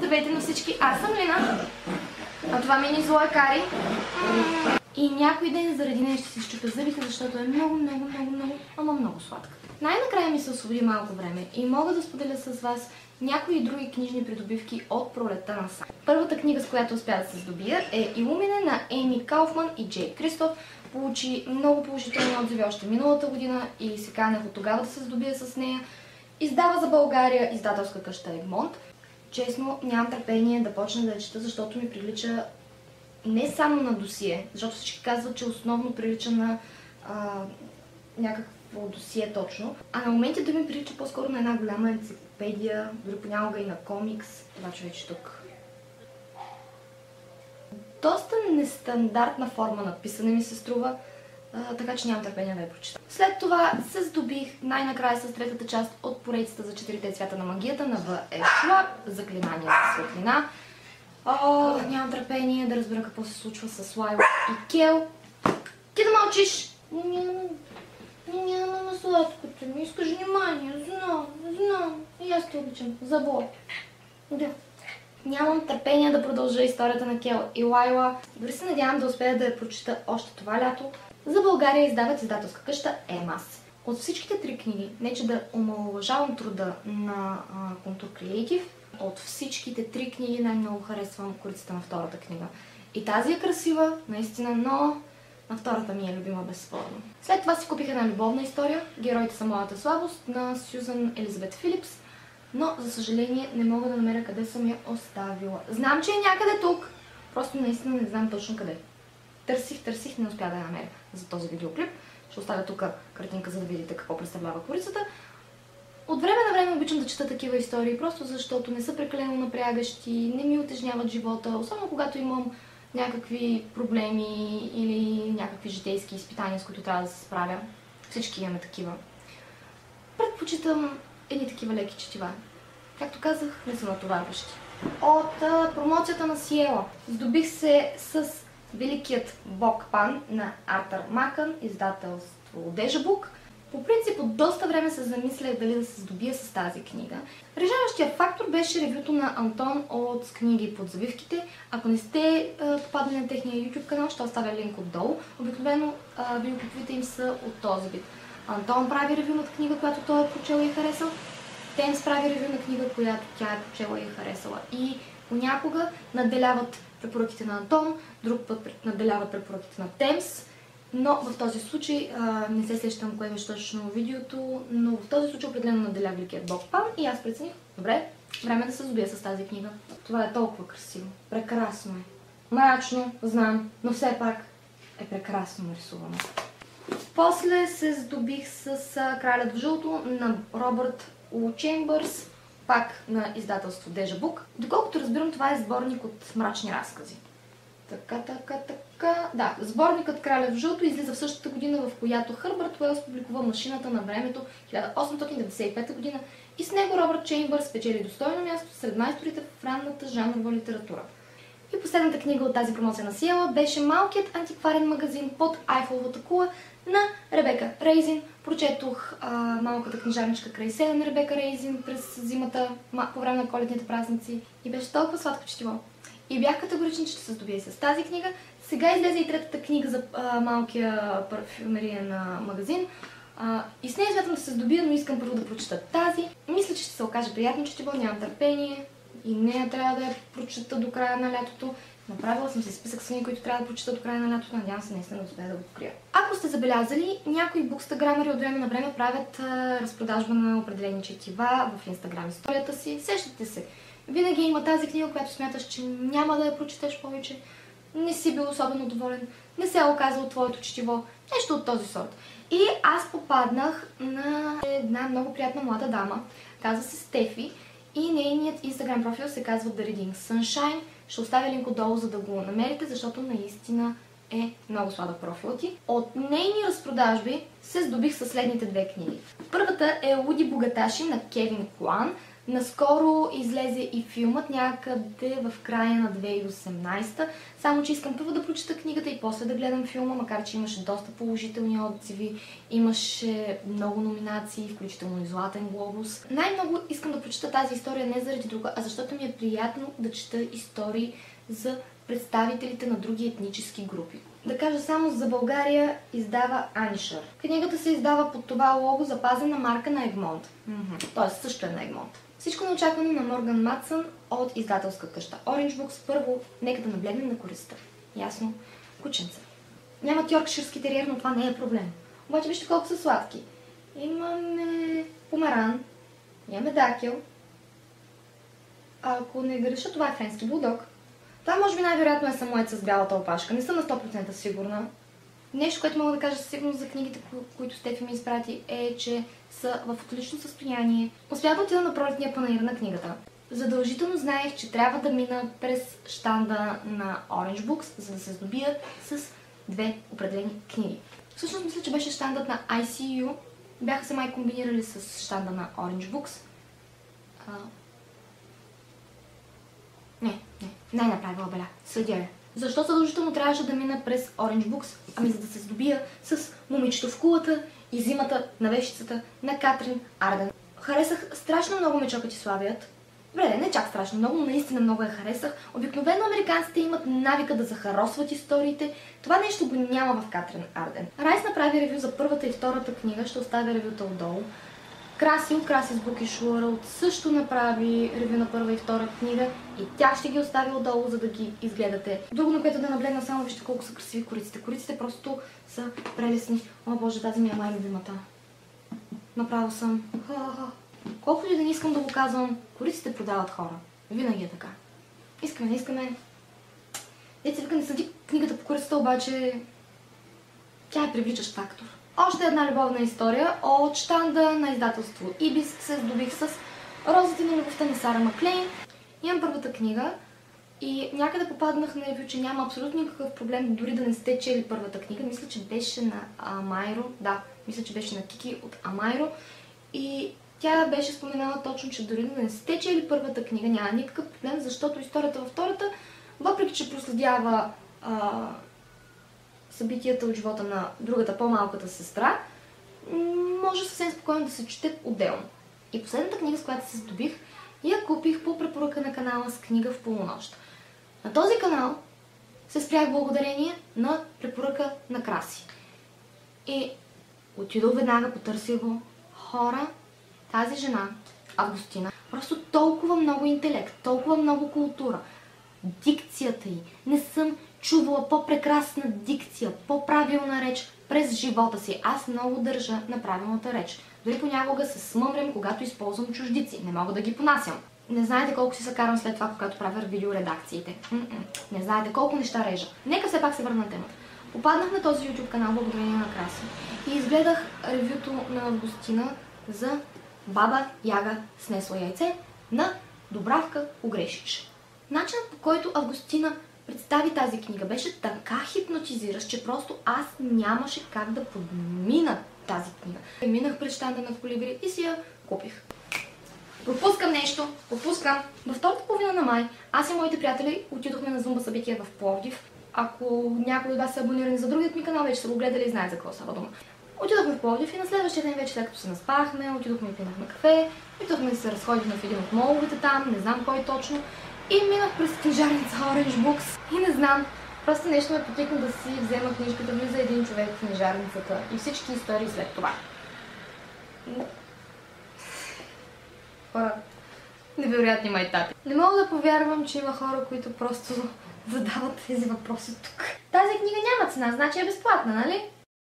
Здравейте на всички, аз съм Лина, а това ми е Злоя Кари. И някой ден заради нея ще си счупя зъбите, защото е много, ама много сладка. Най-накрая ми се освободи малко време и мога да споделя с вас някои други книжни придобивки от пролетта на сам. Първата книга, с която успя да се здобия, е Илумине на Еми Кауфман и Джей Кристоф. Получи много положителни отзиви още миналата година и се канех от тогава да се здобия с нея. Издава за България издателска къща Егмонт. Честно, нямам търпение да почна да я чета, защото ми прилича не само на досие, защото всички казват, че основно прилича на някакво досие точно, а на моменти да ми прилича по-скоро на една голяма енциклопедия, дори понякога и на комикс. Това човече тук. Доста нестандартна форма на писане ми се струва, така че нямам търпение да я прочита. След това се здобих най-накрая с третата част от поредицата за 4-те цвята на магията на В.Е. Шваб, Заклинания за светлина. Нямам търпение да разбера какво се случва с Лайла и Кел. Ти да мълчиш! Няма на сладкото ми, искаш внимание, знам. И аз те обичам. Забой. Да. Нямам търпение да продължа историята на Кел и Лайла. Дори се надявам да успея да я прочита още това лято. За България издават издателска къща Емас. От всичките три книги, не че да омаловажавам труда на Контур Креатив, от всичките три книги най-много харесвам корицата на втората книга. И тази е красива, наистина, но на втората ми е любима безспорно. След това си купих една любовна история, Героите са моята слабост, на Сюзан Елизабет Филипс, но за съжаление не мога да намеря къде съм я оставила. Знам, че е някъде тук, просто наистина не знам точно къде. Търсих, не успя да я намеря за този видеоклип. Ще оставя тук картинка, за да видите какво представлява корицата. От време на време обичам да чета такива истории, просто защото не са прекалено напрягащи, не ми утежняват живота, особено когато имам някакви проблеми или някакви житейски изпитания, с които трябва да се справя. Всички имаме такива. Предпочитам едни такива леки четива. Както казах, не са натоварващи. От промоцията на Сиела здобих се с Великият Бог Пан на Артър Макън, издателство Дежабук. По принцип, от доста време се замислях дали да се здобия с тази книга. Решаващия фактор беше ревюто на Антон от книги под завивките. Ако не сте попаднали на техния YouTube канал, ще оставя линк отдолу. Обикновено видеоклиповете им са от този вид. Антон прави ревю на книга, която той е прочел и е харесал. Темс прави ревю на книга, която тя е прочела и е харесала. И понякога надделяват препоръките на Антон, друг път надделяват препоръките на Темс. Но в този случай, не се сещам кое беше точно видеото, но в този случай определено наделя Великият Бог Пан и аз прецених, добре, време да се здобия с тази книга. Това е толкова красиво, прекрасно е. Мрачно, знам, но все пак е прекрасно нарисувано. После се здобих с Кралят в жълто на Робърт Л. Чембърс, пак на издателство Дежабук. Доколкото разбирам, това е сборник от мрачни разкази. Да, сборникът Кралят в жълто излиза в същата година, в която Хърбърт Уелс публикува Машината на времето 1895 година и с него Робърт Чембърс спечели достойно място сред майсторите в ранната жанрова литература. И последната книга от тази промоция на Сиела беше Малкият антикварен магазин под Айфеловата кула на Ребека Рейзин. Прочетох Малката книжарничка край себе на Ребека Рейзин през зимата, по време на коледните празници и беше толкова сладко четиво. И бях категорична, че ще се здобия с тази книга. Сега излезе и третата книга за малкия парфюмериен магазин. И с нея смятам да се здобия, но искам първо да прочета тази. Мисля, че ще се окаже приятно четиво, нямам търпение. И нея трябва да я прочета до края на лятото. Направила съм си списък с книги, които трябва да прочета до края на лятото. Надявам се наистина да успея да го покрия. Ако сте забелязали, някои букстаграмери от време на време правят разпродажба на определени четива в Инстаграм историята си. Сещате се. Винаги има тази книга, която смяташ, че няма да я прочетеш повече, не си бил особено доволен, не се е оказало твоето четиво, нещо от този сорт. И аз попаднах на една много приятна млада дама, казва се Стефи и нейният инстаграм профил се казва The Reading Sunshine. Ще оставя линк отдолу, за да го намерите, защото наистина е много сладък профил ти. От нейни разпродажби се здобих със следните две книги. Първата е Луди Богаташи на Кевин Клан Наскоро излезе и филмът някъде в края на 2018, само че искам първо да прочета книгата и после да гледам филма, макар че имаше доста положителни отзиви, имаше много номинации, включително и Златен глобус. Най-много искам да прочета тази история не заради друга, а защото ми е приятно да чета истории за представителите на други етнически групи. Да кажа само за България издава Анишър. Книгата се издава под това лого, запазена марка на Егмонт. Тоест също е на Егмонт. Всичко неочаквано на Морган Матсън от издателска къща Orange Books. Първо, нека да наблегнем на користта. Ясно? Кученца. Нямат йоркширски териер, но това не е проблем. Обаче вижте колко са сладки. Имаме помаран, имаме дакел. Ако не греша, това е френски булдог. Това може би най-вероятно е самоед с бялата опашка. Не съм на 100% сигурна. Нещо, което мога да кажа със сигурност за книгите, които Стефи ми изпрати, е, че са в отлично състояние. Успях да отида на пролетния панаир на книгата. Задължително знаех, че трябва да мина през щанда на Orange Books, за да се здобия с две определени книги. Всъщност мисля, че беше щандът на ICU. Бяха се май комбинирали с щанда на Orange Books. Не, най-направила беля. Следя я. Защо задължително трябваше да мина през Orange Books? Ами за да се здобия с Момичето в кулата и Зимата на вещицата на Катрин Арден. Харесах страшно много Ме чокат и славят. Добре, не чак страшно много, но наистина много я харесах. Обикновено американците имат навика да захаросват историите. Това нещо го няма в Катрин Арден. Райс направи ревю за първата и втората книга, ще оставя ревюта отдолу. Краси от Красис Bookish World също направи ревю на първа и втора книга и тя ще ги остави отдолу, за да ги изгледате. Друго, на което да наблегна, само вижте колко са красиви кориците. Кориците просто са прелесни. О боже, тази ми е най-любимата. Направо съм. Колкото и да не искам да го казвам, кориците продават хора. Винаги е така. Искаме, не искаме. Деца вика, не съди книгата по корицата, обаче тя е привличащ фактор. Още една любовна история от щанда на издателство Ибиск се здобих с Розите на любовта на Сара Маклейн. Имам първата книга и някъде попаднах на ревю, че няма абсолютно никакъв проблем, дори да не сте чели първата книга. Мисля, че беше на Амайро. Да, мисля, че беше на Кики от Амайро. И тя беше споменала точно, че дори да не сте чели първата книга, няма никакъв проблем, защото историята във втората, въпреки че проследява събитията от живота на другата по-малката сестра, може съвсем спокойно да се чете отделно. И последната книга, с която се здобих, я купих по препоръка на канала С книга в полунощ. На този канал се спрях благодарение на препоръка на Краси. И отидох веднага, потърсих го. Хора, тази жена, Августина, просто толкова много интелект, толкова много култура. Дикцията й. Не съм чувала по-прекрасна дикция, по-правилна реч през живота си. Аз много държа на правилната реч. Дори понякога се смъмрям, когато използвам чуждици. Не мога да ги понасям. Не знаете колко си се карам след това, когато правя видеоредакциите. Не знаете колко неща режа. Нека все пак се върна на темата. Попаднах на този YouTube канал благодарение на Краси и изгледах ревюто на Августина за Баба Яга снесла яйце на Добравка Огрешич. Начинът, по който Августина представи тази книга, беше така хипнотизиращ, че просто аз нямаше как да подмина тази книга. Минах пред щанда на Колибри и си я купих. Пропускам нещо, Във втората половина на май аз и моите приятели отидохме на зумба събитие в Пловдив. Ако някой от вас са абонирани за другият ми канал, вече са го гледали и знаят за какво става дума. Отидохме в Пловдив и на следващия ден вече, след като се наспахме, отидохме и пинахме кафе, отидохме да се разходихме в един от моловете там, не знам кой точно. И минах през книжарница Orange Books и не знам, просто нещо ме потикна да си взема книжката, влиза един човек в книжарницата и всички истории след това. Хора, невероятни майтапи. Не мога да повярвам, че има хора, които просто задават тези въпроси тук. Тази книга няма цена, значи е безплатна, нали?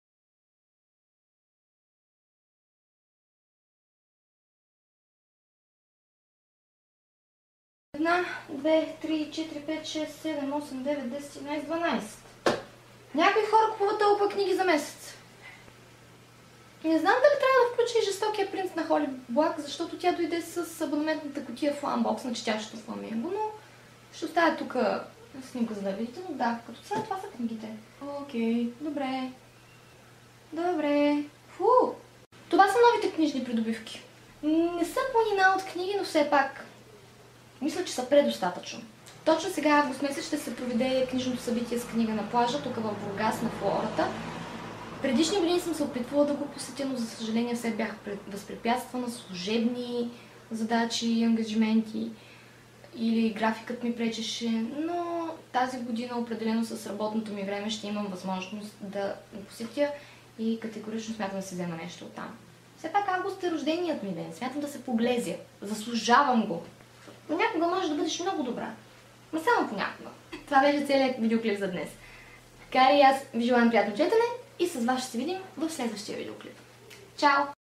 Една, 2, 3, 4, 5, 6, 7, 8, 9, 10, 11, 12. Някои хора купуват толкова книги за месец. Не знам дали трябва да включа и Жестокия принц на Холи Блак, защото тя дойде с абонаментната кутия в Unbox на четящото фламинго, но ще оставя тук снимка, за да видите, но да, като цяло това са книгите. Окей, добре. Фу! Това са новите книжни придобивки. Не са планина от книги, но все пак мисля, че са предостатъчно. Точно сега, август месец, ще се проведе книжното събитие с книга на плажа, тук в Бургас, на Флората. Предишни години съм се опитвала да го посетя, но за съжаление все бях възпрепятствана, служебни задачи и ангажименти или графикът ми пречеше, но тази година определено с работното ми време ще имам възможност да го посетя и категорично смятам да си взема нещо оттам. Все пак август е рожденият ми ден, смятам да се поглезя, заслужавам го. Понякога можеш да бъдеш много добра, но само понякога. Това беше целият видеоклип за днес. Така и аз ви желаем приятно четене и с вас ще се видим в следващия видеоклип. Чао!